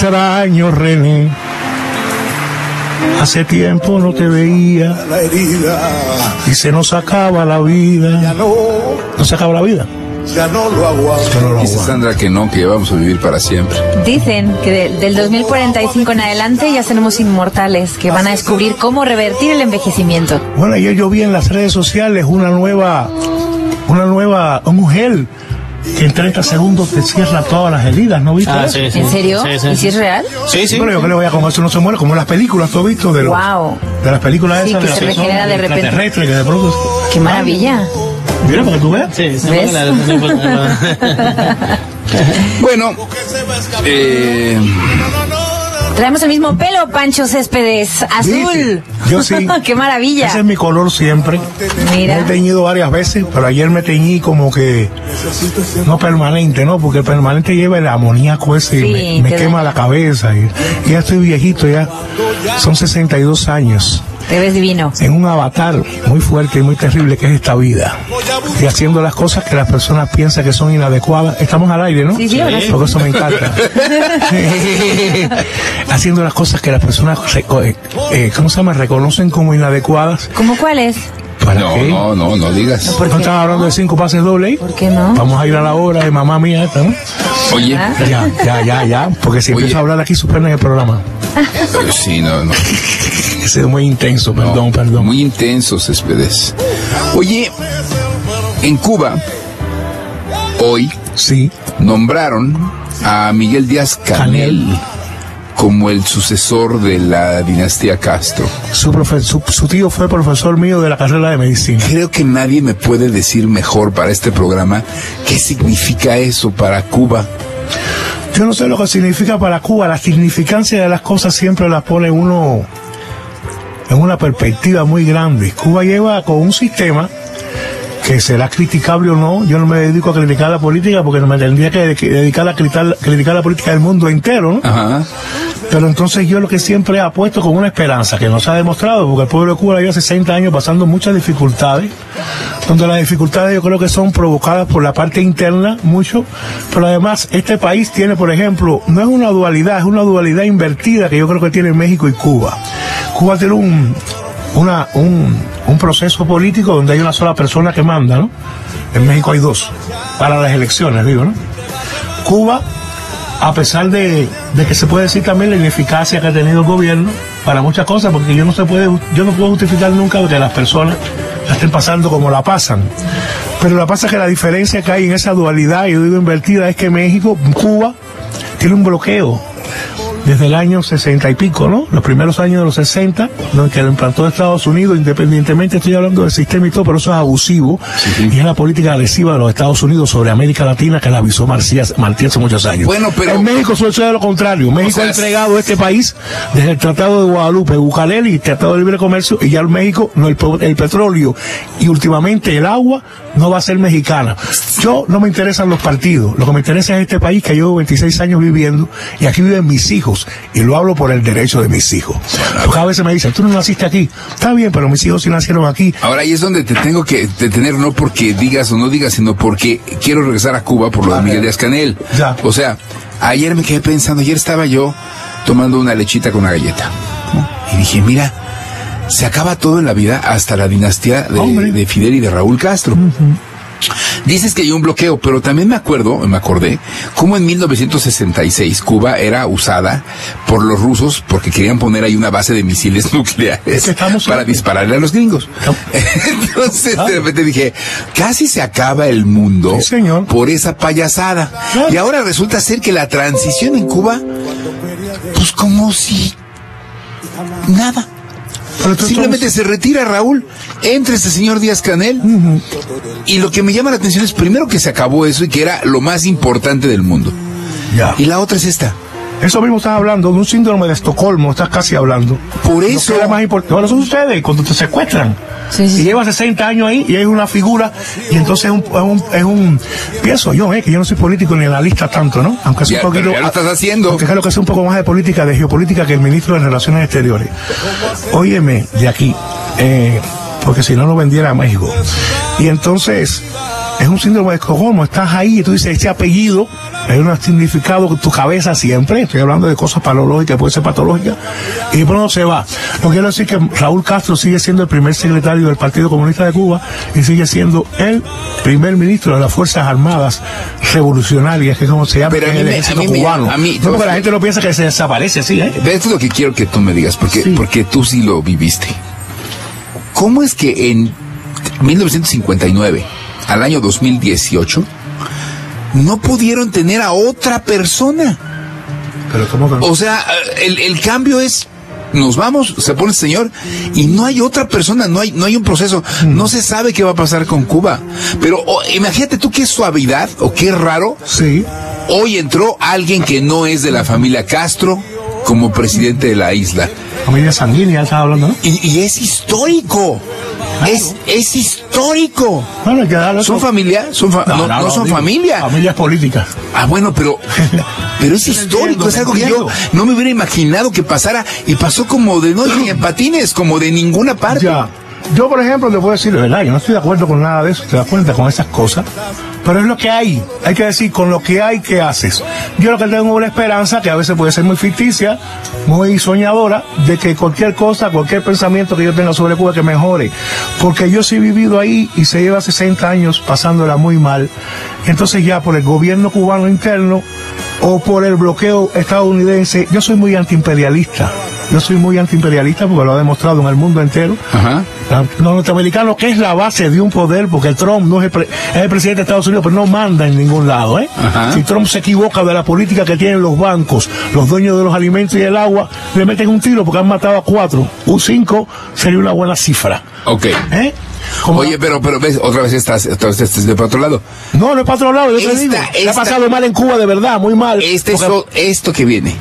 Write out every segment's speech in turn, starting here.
extraño, René. Hace tiempo no te veía y se nos acaba la vida. No se acaba la vida. Ya no lo aguanto. Dice Sandra que no, que vamos a vivir para siempre. Dicen que del 2045 en adelante ya seremos inmortales, que van a descubrir cómo revertir el envejecimiento. Bueno, ayer yo vi en las redes sociales un gel que en 30 segundos te cierra todas las heridas, ¿no viste? Sí, ¿en serio? Sí. ¿Y si es real? Sí. Bueno, yo creo que con eso no se muere, como en las películas, ¿tú has visto? De las películas Sí, esas que de se las regenera de repente. extraterrestres, que de pronto... ¡Qué maravilla! Mira, para que tú veas. Sí, ¿Ves? Bueno, Traemos el mismo pelo, Pancho Céspedes, azul. Yo sí. ¡Qué maravilla! Ese es mi color siempre. Mira. Me he teñido varias veces, pero ayer me teñí como que no permanente, ¿no? Porque el permanente lleva el amoníaco ese y Sí, me te quema daña. la cabeza. Y ya estoy viejito, ya son 62 años. Te ves divino. En un avatar muy fuerte y muy terrible que es esta vida. Y haciendo las cosas que las personas piensan que son inadecuadas. Estamos al aire, ¿no? Sí, ahora sí. Porque eso me encanta. Haciendo las cosas que las personas, ¿cómo se llama? Reconocen como inadecuadas. ¿Cómo cuál es? ¿Para no, qué? no digas. ¿Por ¿No qué? están hablando de 5 pases doble? ¿Por qué no? Vamos a ir a la obra de mamá mía esta, ¿no? Oye, ¿Ah? Ya, porque si Oye. empiezo a hablar aquí suspenden el programa. sí, no. Ese es muy intenso, perdón. Muy intenso, Céspedes. Oye, en Cuba, hoy Sí, nombraron a Miguel Díaz-Canel como el sucesor de la dinastía Castro. su tío fue profesor mío de la carrera de medicina. Creo que nadie me puede decir mejor para este programa qué significa eso para Cuba. Yo no sé lo que significa para Cuba, la significancia de las cosas siempre las pone uno en una perspectiva muy grande. Cuba lleva con un sistema que será criticable o no. Yo no me dedico a criticar la política porque no me tendría que dedicar a criticar la política del mundo entero, ¿no? Ajá. Pero entonces yo lo que siempre he apuesto con una esperanza que no se ha demostrado, porque el pueblo de Cuba lleva 60 años pasando muchas dificultades, donde las dificultades yo creo que son provocadas por la parte interna mucho, pero además este país tiene, por ejemplo, no es una dualidad, es una dualidad invertida que yo creo que tiene México y Cuba. Cuba tiene un proceso político donde hay una sola persona que manda, ¿no? En México hay dos, para las elecciones, digo, ¿no? Cuba, a pesar de que se puede decir también la ineficacia que ha tenido el gobierno para muchas cosas, porque yo no puedo justificar nunca que las personas la estén pasando como la pasan. Pero lo que pasa es que la diferencia que hay en esa dualidad, yo digo invertida, es que Cuba tiene un bloqueo desde el año 60 y pico, ¿no? Los primeros años de los 60, que lo implantó Estados Unidos, independientemente, estoy hablando del sistema y todo, pero eso es abusivo, y es la política agresiva de los Estados Unidos sobre América Latina que la avisó Martí hace muchos años. Bueno, pero... En México sucede lo contrario. México ha entregado este país desde el Tratado de Guadalupe, Bucareli, y el Tratado de Libre Comercio, y ya el México, no, el petróleo y últimamente el agua no va a ser mexicana. Yo no me interesan los partidos, lo que me interesa es este país que llevo 26 años viviendo, y aquí viven mis hijos, y lo hablo por el derecho de mis hijos. Porque a veces me dicen, tú no naciste aquí. Está bien, pero mis hijos sí nacieron aquí. Ahora ahí es donde te tengo que detener, no porque digas o no digas, sino porque quiero regresar a Cuba por lo de Miguel Díaz-Canel. Ya. O sea, ayer me quedé pensando, ayer estaba yo tomando una lechita con una galleta, ¿no? Y dije, mira, se acaba todo en la vida, hasta la dinastía de Fidel y de Raúl Castro. Dices que hay un bloqueo, pero también me acordé, cómo en 1966 Cuba era usada por los rusos porque querían poner ahí una base de misiles nucleares para dispararle a los gringos. Entonces de repente dije, casi se acaba el mundo por esa payasada. Y ahora resulta ser que la transición en Cuba, pues como si nada. Simplemente se retira Raúl, entra este señor Díaz-Canel, y lo que me llama la atención es primero que se acabó eso y que era lo más importante del mundo. Ya. Y la otra es esta. Eso mismo estás hablando de un síndrome de Estocolmo, estás casi hablando. Por eso. Lo que era más importante. Bueno, eso sucede cuando te secuestran. Sí. Y llevas 60 años ahí y es una figura, y entonces pienso yo, que yo no soy político ni analista tanto, ¿no? Aunque es un poquito. Pero ya lo estás haciendo. Aunque creo que es un poco más de política, de geopolítica que el ministro de Relaciones Exteriores. Óyeme, de aquí, porque si no, no vendiera a México. Y entonces, Es un síndrome de Estocolmo, estás ahí y tú dices, este apellido es un significado en tu cabeza siempre, estoy hablando de cosas patológicas, puede ser patológica, y de pronto se va. No quiero decir que Raúl Castro sigue siendo el primer secretario del Partido Comunista de Cuba y sigue siendo el primer ministro de las Fuerzas Armadas Revolucionarias, que es como se llama, pero el ejército cubano. No, porque la gente no piensa que se desaparece así, ¿eh? Esto es lo que quiero que tú me digas, porque tú sí lo viviste. ¿Cómo es que en 1959, al año 2018, no pudieron tener a otra persona? Pero ¿cómo que no? O sea, el cambio es, nos vamos, se pone el señor, y no hay otra persona, no hay un proceso, no se sabe qué va a pasar con Cuba. Pero imagínate tú qué suavidad, o qué raro. Sí. Hoy entró alguien que no es de la familia Castro como presidente de la isla. Familia sanguínea, estaba hablando, ¿no? Y es histórico. Claro. Es histórico. Bueno, hay que darle ¿Son familia? No son digo, familia. Familias políticas. Ah, bueno, pero es histórico. Es algo que yo no me hubiera imaginado que pasara. Y pasó como de noche en patines, como de ninguna parte. Ya. Yo, por ejemplo, te puedo decir, de verdad, yo no estoy de acuerdo con nada de eso, te das cuenta, con esas cosas, pero es lo que hay que decir, con lo que hay, ¿qué haces? Yo lo que tengo es una esperanza, que a veces puede ser muy ficticia, muy soñadora, de que cualquier cosa, cualquier pensamiento que yo tenga sobre Cuba, que mejore, porque yo sí he vivido ahí y se lleva 60 años pasándola muy mal, entonces ya por el gobierno cubano interno, o por el bloqueo estadounidense, yo soy muy antiimperialista. Yo soy muy antiimperialista porque lo ha demostrado en el mundo entero. Ajá. Los norteamericanos, que es la base de un poder, porque el Trump no es el presidente de Estados Unidos, pero no manda en ningún lado, ¿eh? Ajá. Si Trump se equivoca de la política que tienen los bancos, los dueños de los alimentos y el agua, le meten un tiro porque han matado a 4. Un 5 sería una buena cifra. Ok. ¿Eh? Oye, pero ves, otra vez estás de para otro lado. No es para otro lado, yo te digo. Se ha pasado mal en Cuba, de verdad, muy mal. Esto que viene,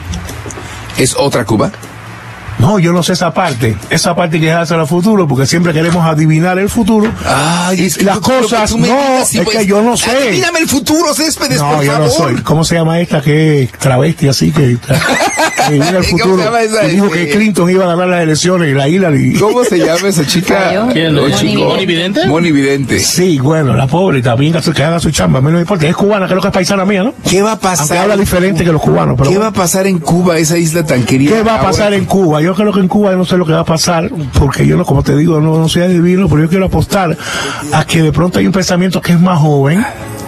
¿es otra Cuba? No, yo no sé esa parte que es hacia el futuro, porque siempre queremos adivinar el futuro. Ay, y las cosas, que yo no sé. Adivíname el futuro, Céspedes, por favor. No, yo no soy. ¿Cómo se llama esta que es travesti así, que adivina el futuro? ¿Cómo se llama esa? Y dijo que Clinton iba a ganar las elecciones y la Hillary. ¿Cómo se llama esa chica? ¿Quién? ¿Moni Vidente? Moni Vidente. Sí, bueno, la pobre también que haga su chamba, a mí no me importa. Es cubana, creo que es paisana mía, ¿no? ¿Qué va a pasar? Aunque habla diferente que los cubanos. Pero ¿Qué va a pasar en Cuba, esa isla tan querida? ¿Qué va a pasar en Cuba? Yo creo que en Cuba no sé lo que va a pasar, porque yo no, como te digo, no soy adivino, pero yo quiero apostar a que de pronto hay un pensamiento que es más joven.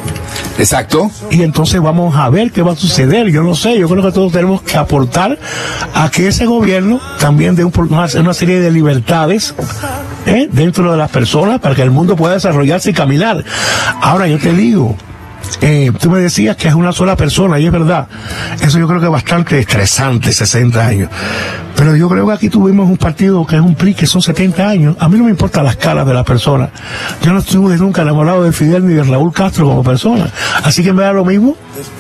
Exacto. Y entonces vamos a ver qué va a suceder. Yo no sé, yo creo que todos tenemos que aportar a que ese gobierno también dé una serie de libertades dentro de las personas para que el mundo pueda desarrollarse y caminar. Ahora yo te digo, tú me decías que es una sola persona, y es verdad. Eso yo creo que es bastante estresante, 60 años. Pero yo creo que aquí tuvimos un partido que es un PRI, que son 70 años. A mí no me importan las caras de las personas. Yo no estuve nunca enamorado de Fidel ni de Raúl Castro como persona. Así que me da lo mismo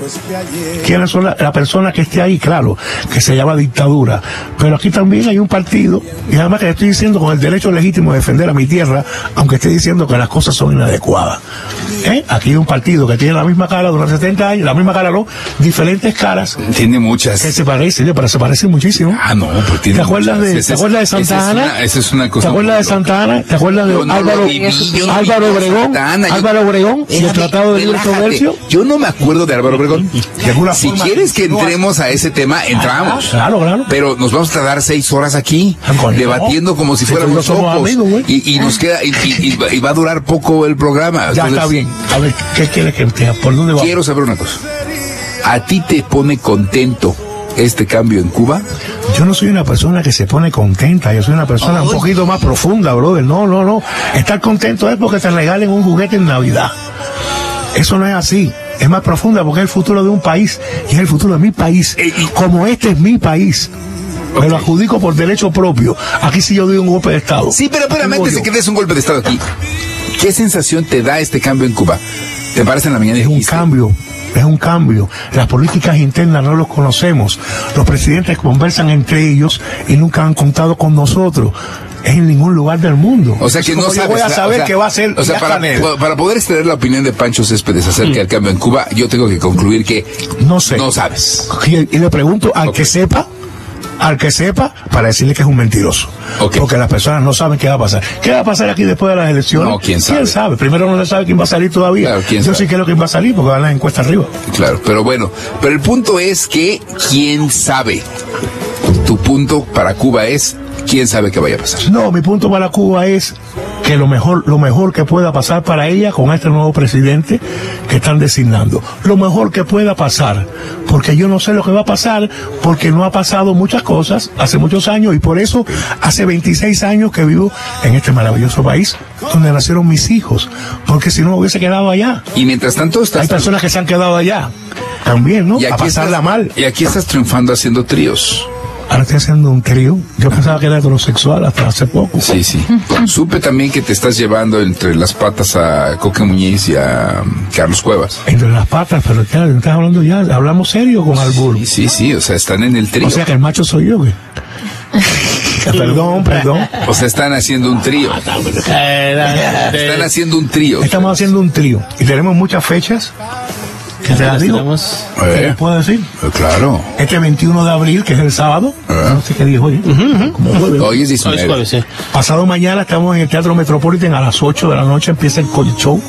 quiénes son la persona que esté ahí, claro, que se llama dictadura. Pero aquí también hay un partido, y además que estoy diciendo con el derecho legítimo de defender a mi tierra, aunque esté diciendo que las cosas son inadecuadas. Aquí hay un partido que tiene la misma cara durante 70 años, la misma cara no, diferentes caras. Tiene muchas. Que se parecen, pero se parecen muchísimo. Ah, no, pues tiene ¿Te acuerdas de Santa Ana? Esa es una cosa. ¿Te acuerdas de Santa Ana? ¿Te acuerdas de Álvaro Obregón? Álvaro Obregón y el Tratado de Libre Comercio. Yo no me acuerdo de Álvaro Obregón. Si forma, quieres que entremos a ese tema, entramos. Claro. Pero nos vamos a tardar 6 horas aquí, debatiendo como si fuéramos locos. Y nos queda, y va a durar poco el programa. Ya está bien. A ver, ¿qué quieres que te ¿por dónde va? Quiero saber una cosa. ¿A ti te pone contento este cambio en Cuba? Yo no soy una persona que se pone contenta, yo soy una persona un poquito más profunda, brother. No. Estar contento es porque te regalen un juguete en Navidad. Eso no es así. Es más profunda porque es el futuro de un país y es el futuro de mi país. Como este es mi país, me lo adjudico por derecho propio. Aquí sí yo doy un golpe de Estado. Sí, pero espérame, antes de que des un golpe de Estado aquí, ¿qué sensación te da este cambio en Cuba? ¿Te parece en la mañana? Es un cambio. Las políticas internas no los conocemos. Los presidentes conversan entre ellos y nunca han contado con nosotros. Es en ningún lugar del mundo. O sea que no sabes. Yo voy a saber qué va a hacer. O sea, para poder extraer la opinión de Pancho Céspedes acerca del cambio en Cuba, yo tengo que concluir que no sé. No sabes. Y le pregunto al que sepa, al que sepa para decirle que es un mentiroso. Okay. Porque las personas no saben qué va a pasar. ¿Qué va a pasar aquí después de las elecciones? No, ¿quién sabe? Primero no se sabe quién va a salir todavía. Claro, ¿quién Yo sabe? sí creo quién va a salir porque van las encuestas arriba. Claro, pero bueno, pero el punto es que quién sabe. Tu punto para Cuba es quién sabe qué vaya a pasar. No, mi punto para Cuba es que lo mejor que pueda pasar para ella con este nuevo presidente que están designando. Lo mejor que pueda pasar, porque yo no sé lo que va a pasar, porque no ha pasado muchas cosas hace muchos años y por eso hace 26 años que vivo en este maravilloso país donde nacieron mis hijos, porque si no me hubiese quedado allá. Y mientras tanto estás... Hay personas que se han quedado allá también, ¿no? Y A aquí pasarla estás, mal. y aquí estás triunfando haciendo tríos. Ahora estoy haciendo un trío. Yo pensaba que era heterosexual hasta hace poco. Sí, sí. Supe también que te estás llevando entre las patas a Coque Muñiz y a Carlos Cuevas. Entre las patas, pero claro, no estás hablando ya, hablamos serio con Albur. Sí, sí, o sea, están en el trío. O sea que el macho soy yo, güey. Perdón. O sea, están haciendo un trío. Están haciendo un trío. Estamos haciendo un trío y tenemos muchas fechas. ¿Qué te las digo? ¿Qué les puedo decir? Claro. Este 21 de abril, que es el sábado, no sé qué día es hoy. Como jueves. Hoy es 19. Jueves, sí. Pasado mañana estamos en el Teatro Metropolitan a las 8 de la noche, empieza el Cold Show.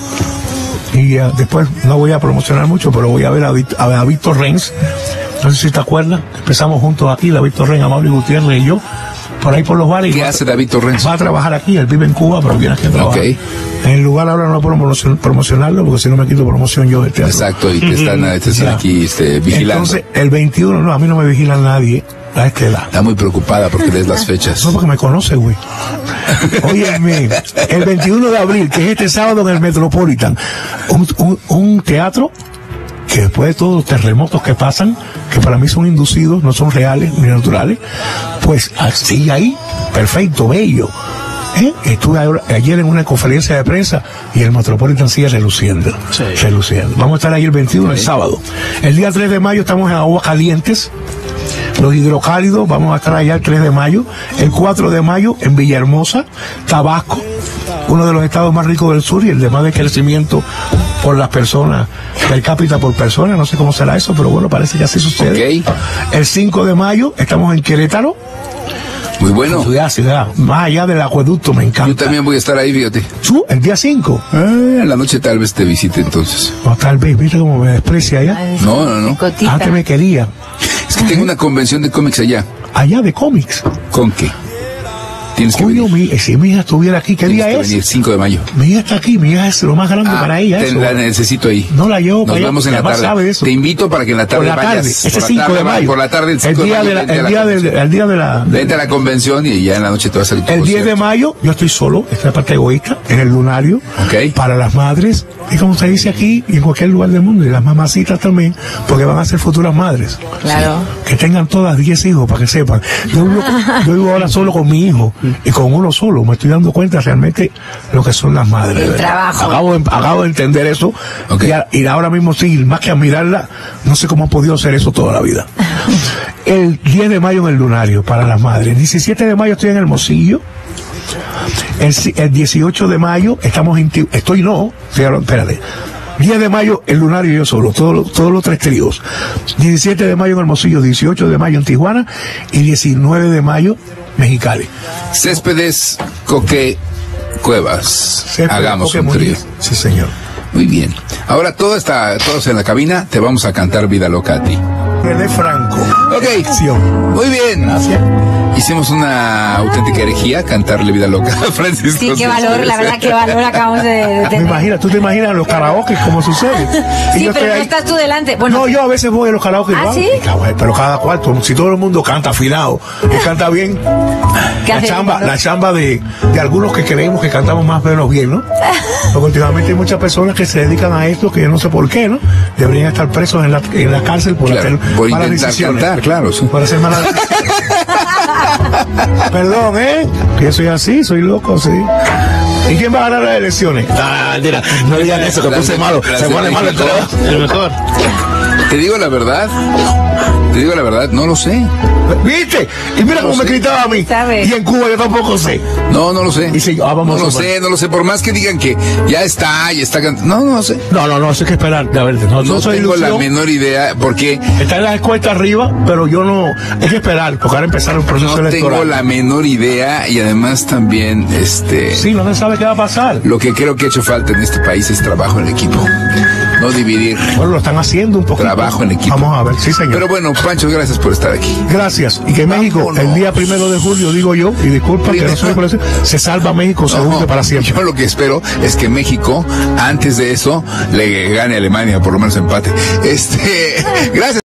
Y después no voy a promocionar mucho, pero voy a ver a David Torrens. No sé si te acuerdas. Empezamos juntos aquí, David Torrens, Amable Gutiérrez y yo, por ahí por los bares. ¿Qué hace David Torrens? Va a trabajar aquí, él vive en Cuba, pero viene aquí a trabajar. Ok. En el lugar ahora no puedo promocionarlo, porque si no me quito promoción yo del teatro. Exacto, y te están aquí vigilando. Entonces, el 21, no, a mí no me vigila nadie a esta edad. Está muy preocupada porque lees las fechas. No, porque me conoce, güey. Óyeme, el 21 de abril, que es este sábado en el Metropolitan, un teatro que después de todos los terremotos que pasan, que para mí son inducidos, no son reales ni naturales, pues sigue ahí, perfecto, bello. Estuve ayer en una conferencia de prensa y el Metropolitan sigue reluciendo. Sí. Reluciendo. Vamos a estar ahí el 21, el sábado. El día 3 de mayo estamos en Aguascalientes. Los hidrocálidos, vamos a estar allá el 3 de mayo. El 4 de mayo en Villahermosa, Tabasco, uno de los estados más ricos del sur y el de más de crecimiento por las personas, per cápita por persona, no sé cómo será eso, pero bueno, parece que así sucede. Okay. El 5 de mayo estamos en Querétaro. Muy bueno. Ciudad, más allá del acueducto, me encanta. Yo también voy a estar ahí, fíjate. ¿Tú? El día 5. En la noche tal vez te visite entonces. No, tal vez, ¿viste cómo me desprecia allá? Ay, No. picotita. Antes me quería. Es que tengo una convención de cómics allá. Allá de cómics. ¿Con qué? Tienes que Coño, venir. si mi hija estuviera aquí, ¿qué Tienes día que es? venir 5 de mayo. Mi hija está aquí, mi hija es lo más grande para ella. Eso. La necesito ahí. No la llevo Nos para allá. vemos en la Además tarde. sabe eso. Te invito para que en la tarde Por la tarde, vayas. ese Por la 5 tarde, de mayo. Por la tarde, el 5 el de día mayo. de la, vente a el la día convención. el día de la... Vente a la convención y ya en la noche te va a salir tu El 10 de concierto. mayo, yo estoy solo, esta es la parte egoísta, en el lunario, Ok. para las madres, y como se dice aquí, y en cualquier lugar del mundo, y las mamacitas también, porque van a ser futuras madres. Claro. Que tengan todas 10 hijos, para que sepan. Yo vivo ahora solo con mi hijo, y con uno solo, me estoy dando cuenta realmente lo que son las madres. El ¿verdad? trabajo. Acabo de entender eso, Ok. y ahora mismo sí, más que admirarla, no sé cómo ha podido hacer eso toda la vida. El 10 de mayo en el lunario, para las madres. El 17 de mayo estoy en Hermosillo. El 18 de mayo espérate. 10 de mayo el lunario yo solo, todos los 3 tríos. 17 de mayo en Hermosillo, 18 de mayo en Tijuana y 19 de mayo Mexicali. Céspedes, Coque, Cuevas. Hagamos un trío. Sí, señor. Muy bien. Ahora todos en la cabina te vamos a cantar Vida Loca a ti. René Franco. Ok. Acción. Muy bien. Gracias. Hicimos una auténtica herejía, cantarle Vida Loca a Francisco. Sí, qué valor, la verdad, qué valor acabamos de tener. Tú te imaginas los karaoke como sucede. Y Sí, yo pero estoy no ahí. estás tú delante. Bueno, No, yo a veces voy a los karaoke y ¿Ah, lo hago. sí? Pero cada cual, si todo el mundo canta afinado y canta bien, ¿qué haces, no? la chamba de algunos que creemos que cantamos más o menos bien, ¿no? Porque últimamente hay muchas personas que se dedican a esto que yo no sé por qué, ¿no? Deberían estar presos en la cárcel por hacer Por malas intentar decisiones. cantar, claro. Sí. Por hacer malas decisiones. Perdón, que soy así, soy loco, sí. ¿Y quién va a ganar las elecciones? Mentira, no digan eso, que puse malo. Se pone malo el trabajo. El mejor. Te digo la verdad, Te digo la verdad, no lo sé. ¿Viste? Y mira cómo me gritaba a mí. ¿Sabe? Y en Cuba yo tampoco sé. No lo sé. Y si, vamos no lo sé. Por más que digan que ya está no lo sé. No, eso hay que esperar. A ver, no tengo la menor idea, porque está en las encuestas arriba, pero yo no. Hay que esperar, porque ahora empezar el proceso electoral. No tengo la menor idea, y además también, Sí, no se sabe qué va a pasar. Lo que creo que ha hecho falta en este país es trabajo en equipo. No dividir. Bueno, lo están haciendo un poquito. Trabajo en equipo. Vamos a ver, sí, señor. Pero bueno, Pancho, gracias por estar aquí. Gracias. Y que México, el día 1 de julio, digo yo, y disculpa que no soy por eso, se salva México, se hunde para siempre. Yo lo que espero es que México, antes de eso, le gane a Alemania, por lo menos empate. Gracias.